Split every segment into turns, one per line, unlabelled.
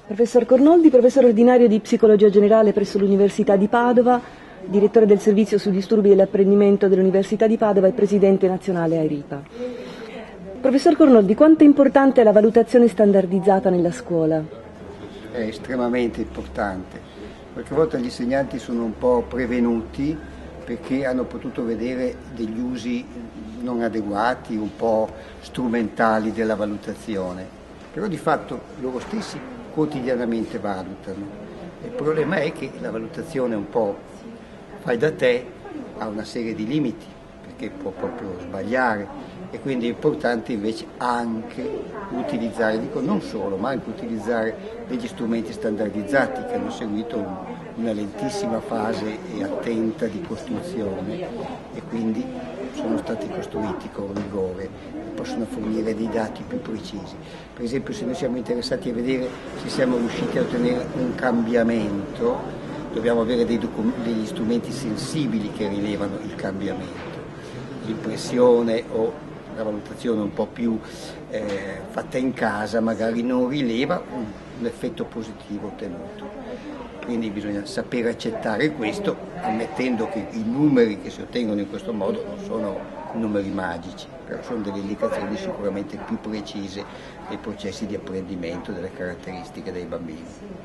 Professor Cornoldi, professore ordinario di psicologia generale presso l'Università di Padova, direttore del servizio sui disturbi dell'apprendimento dell'Università di Padova e presidente nazionale AIRIPA. Professor Cornoldi, quanto è importante la valutazione standardizzata nella scuola?
È estremamente importante. Qualche volta gli insegnanti sono un po' prevenuti perché hanno potuto vedere degli usi non adeguati, un po' strumentali della valutazione, però di fatto loro stessi quotidianamente valutano. Il problema è che la valutazione un po' fai da te ha una serie di limiti, perché può proprio sbagliare, e quindi è importante invece anche utilizzare, dico non solo, ma anche utilizzare degli strumenti standardizzati che hanno seguito una lentissima fase e attenta di costruzione e quindi sono stati costruiti con rigore, possono fornire dei dati più precisi. Per esempio, se noi siamo interessati a vedere se siamo riusciti a ottenere un cambiamento, dobbiamo avere degli strumenti sensibili che rilevano il cambiamento. L'impressione o la valutazione un po' più fatta in casa magari non rileva un effetto positivo ottenuto. Quindi bisogna sapere accettare questo, ammettendo che i numeri che si ottengono in questo modo non sono numeri magici, però sono delle indicazioni sicuramente più precise dei processi di apprendimento, delle caratteristiche dei bambini.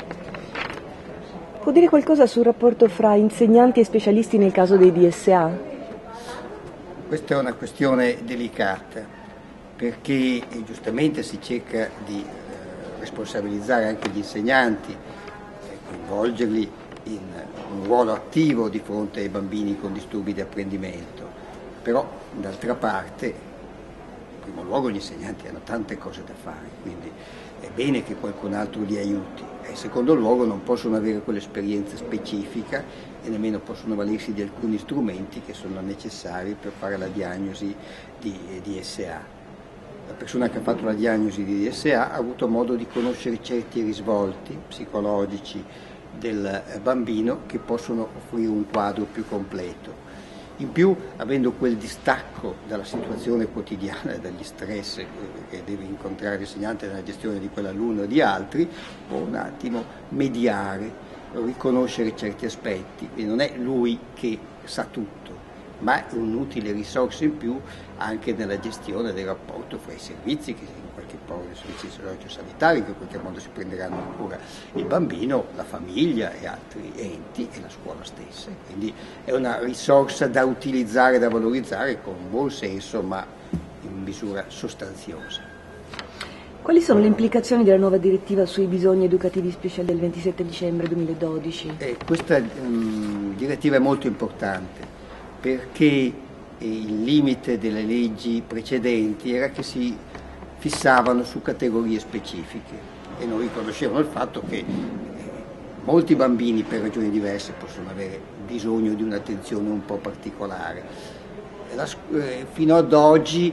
Può dire qualcosa sul rapporto fra insegnanti e specialisti nel caso dei DSA?
Questa è una questione delicata perché giustamente si cerca di responsabilizzare anche gli insegnanti, coinvolgerli in un ruolo attivo di fronte ai bambini con disturbi di apprendimento, però d'altra parte in primo luogo gli insegnanti hanno tante cose da fare, quindi è bene che qualcun altro li aiuti, e in secondo luogo non possono avere quell'esperienza specifica e nemmeno possono valersi di alcuni strumenti che sono necessari per fare la diagnosi di DSA. La persona che ha fatto la diagnosi di DSA ha avuto modo di conoscere certi risvolti psicologici del bambino che possono offrire un quadro più completo. In più, avendo quel distacco dalla situazione quotidiana e dagli stress che deve incontrare l'insegnante nella gestione di quell'alunno o di altri, può un attimo mediare, riconoscere certi aspetti, quindi non è lui che sa tutto, ma è un'utile risorsa in più anche nella gestione del rapporto fra i servizi, che in qualche modo i servizi socio-sanitari che in qualche modo si prenderanno in cura il bambino, la famiglia e altri enti e la scuola stessa. Quindi è una risorsa da utilizzare, da valorizzare con buon senso, ma in misura sostanziosa.
Quali sono le implicazioni della nuova direttiva sui bisogni educativi speciali del 27 dicembre 2012?
Questa direttiva è molto importante perché il limite delle leggi precedenti era che si fissavano su categorie specifiche e non riconoscevano il fatto che molti bambini per ragioni diverse possono avere bisogno di un'attenzione un po' particolare. Fino ad oggi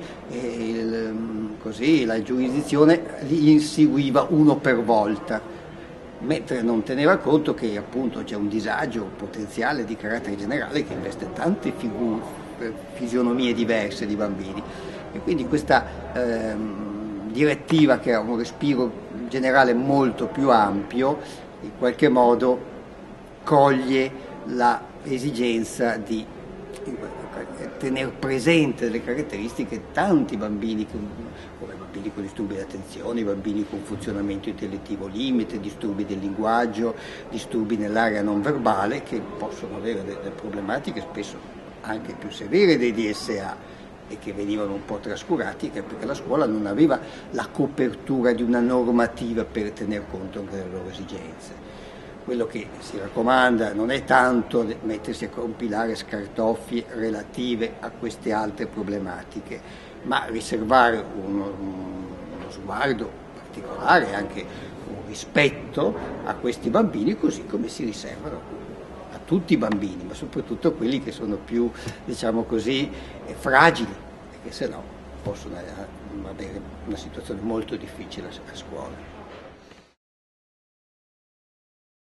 la giurisdizione li inseguiva uno per volta, mentre non teneva conto che appunto c'è un disagio potenziale di carattere generale che investe tante fisionomie diverse di bambini, e quindi questa direttiva, che ha un respiro generale molto più ampio, in qualche modo coglie l'esigenza di tenere presente delle caratteristiche tanti bambini, come bambini con disturbi di attenzione, bambini con funzionamento intellettivo limite, disturbi del linguaggio, disturbi nell'area non verbale, che possono avere delle problematiche spesso anche più severe dei DSA e che venivano un po' trascurati perché la scuola non aveva la copertura di una normativa per tener conto anche delle loro esigenze. Quello che si raccomanda non è tanto mettersi a compilare scartoffie relative a queste altre problematiche, ma riservare uno sguardo particolare, anche un rispetto a questi bambini, così come si riservano a tutti i bambini, ma soprattutto a quelli che sono più, diciamo così, fragili, perché se no possono avere una situazione molto difficile a scuola.